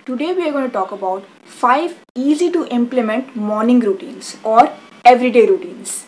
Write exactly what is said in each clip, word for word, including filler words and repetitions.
Today we are going to talk about five easy to implement morning routines or everyday routines.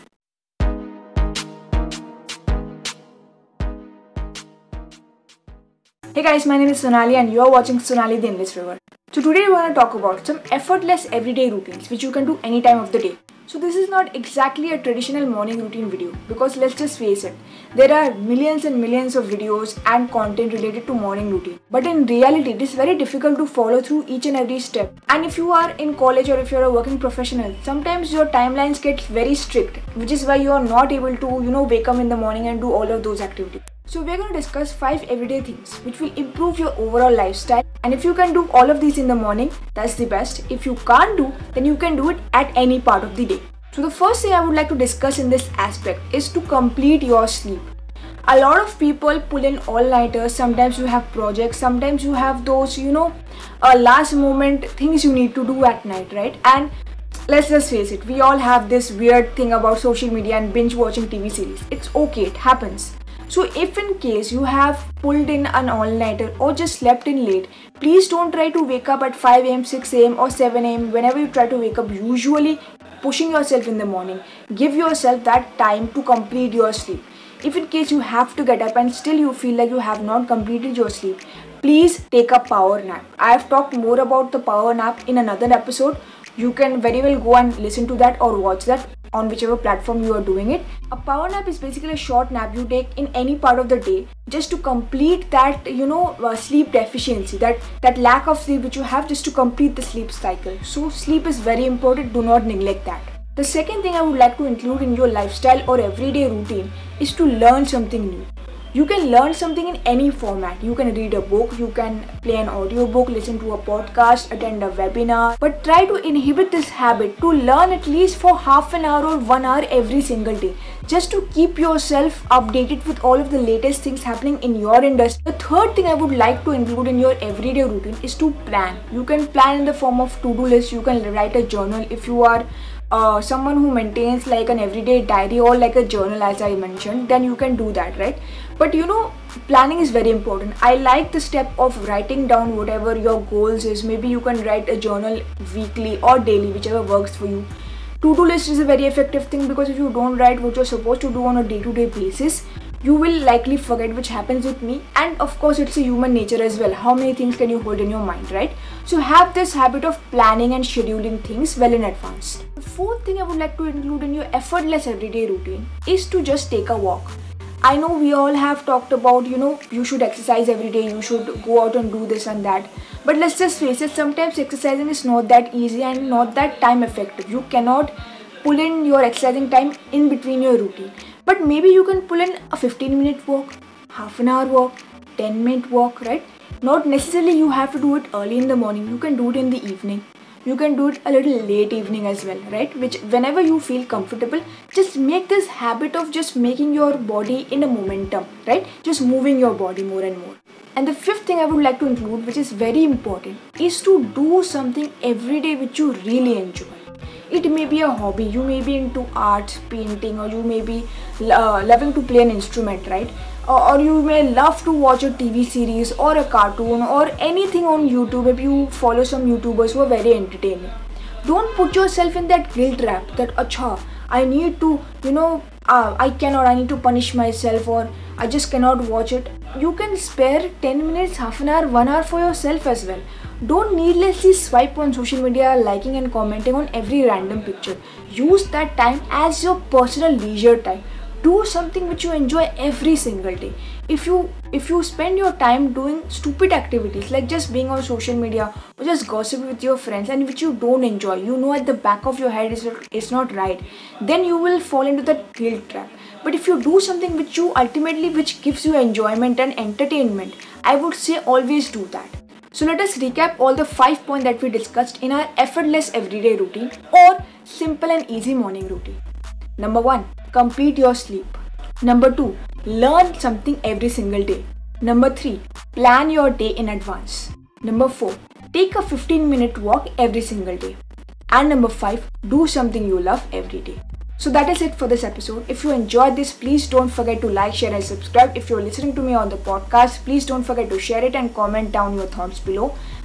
Hey guys, my name is Sonali and you are watching Sonali the English River. So today we are going to talk about some effortless everyday routines which you can do any time of the day. So this is not exactly a traditional morning routine video because let's just face it, there are millions and millions of videos and content related to morning routine. But in reality, it is very difficult to follow through each and every step. And if you are in college or if you are a working professional, sometimes your timelines get very strict, which is why you are not able to, you know, wake up in the morning and do all of those activities. So we're going to discuss five everyday things which will improve your overall lifestyle. And if you can do all of these in the morning, that's the best. If you can't do, then you can do it at any part of the day. So the first thing I would like to discuss in this aspect is to complete your sleep. A lot of people pull in all-nighters. Sometimes you have projects, sometimes you have those, you know, uh, last moment things you need to do at night, right? And let's just face it, we all have this weird thing about social media and binge watching T V series. It's okay, it happens. So if in case you have pulled in an all-nighter or just slept in late, please don't try to wake up at five a m, six a m or seven a m whenever you try to wake up, usually pushing yourself in the morning. Give yourself that time to complete your sleep. If in case you have to get up and still you feel like you have not completed your sleep, please take a power nap. I have talked more about the power nap in another episode. You can very well go and listen to that or watch that on whichever platform you are doing it. A power nap is basically a short nap you take in any part of the day just to complete that, you know, uh, sleep deficiency, that, that lack of sleep which you have, just to complete the sleep cycle. So sleep is very important, do not neglect that. The second thing I would like to include in your lifestyle or everyday routine is to learn something new. You can learn something in any format. You can read a book, you can play an audiobook, listen to a podcast, attend a webinar. But try to inhibit this habit to learn at least for half an hour or one hour every single day, just to keep yourself updated with all of the latest things happening in your industry. The third thing I would like to include in your everyday routine is to plan. You can plan in the form of to-do list. You can write a journal if you are Uh, someone who maintains like an everyday diary or like a journal, as I mentioned, then you can do that, right? But you know, planning is very important. I like the step of writing down whatever your goals is. Maybe you can write a journal weekly or daily, whichever works for you. To-do list is a very effective thing because if you don't write what you're supposed to do on a day-to-day basis, you will likely forget, which happens with me. And of course, it's a human nature as well. How many things can you hold in your mind, right? So have this habit of planning and scheduling things well in advance. The fourth thing I would like to include in your effortless everyday routine is to just take a walk. I know we all have talked about, you know, you should exercise every day, you should go out and do this and that. But let's just face it, sometimes exercising is not that easy and not that time effective. You cannot pull in your exercising time in between your routine. But maybe you can pull in a fifteen minute walk, half an hour walk, ten minute walk, right? Not necessarily you have to do it early in the morning. You can do it in the evening. You can do it a little late evening as well, right? Which whenever you feel comfortable, just make this habit of just making your body in a momentum, right? Just moving your body more and more. And the fifth thing I would like to include, which is very important, is to do something every day which you really enjoy. It may be a hobby, you may be into art, painting, or you may be uh, loving to play an instrument, right? Or, or you may love to watch a T V series or a cartoon or anything on YouTube if you follow some YouTubers who are very entertaining. Don't put yourself in that guilt trap that, acha, I need to, you know, uh, I cannot, I need to punish myself or I just cannot watch it. You can spare ten minutes, half an hour, one hour for yourself as well. Don't needlessly swipe on social media, liking and commenting on every random picture. Use that time as your personal leisure time. Do something which you enjoy every single day. If you if you spend your time doing stupid activities like just being on social media or just gossiping with your friends and which you don't enjoy, you know at the back of your head is it's not right, then you will fall into that guilt trap. But if you do something which you ultimately which gives you enjoyment and entertainment, I would say always do that. So let us recap all the five points that we discussed in our effortless everyday routine or simple and easy morning routine. Number one, complete your sleep. Number two, learn something every single day. Number three, plan your day in advance. Number four, take a fifteen minute walk every single day. And number five, do something you love every day. So that is it for this episode. If you enjoyed this, please don't forget to like, share and subscribe. If you're listening to me on the podcast, please don't forget to share it and comment down your thoughts below.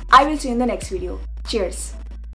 I will see you in the next video. Cheers.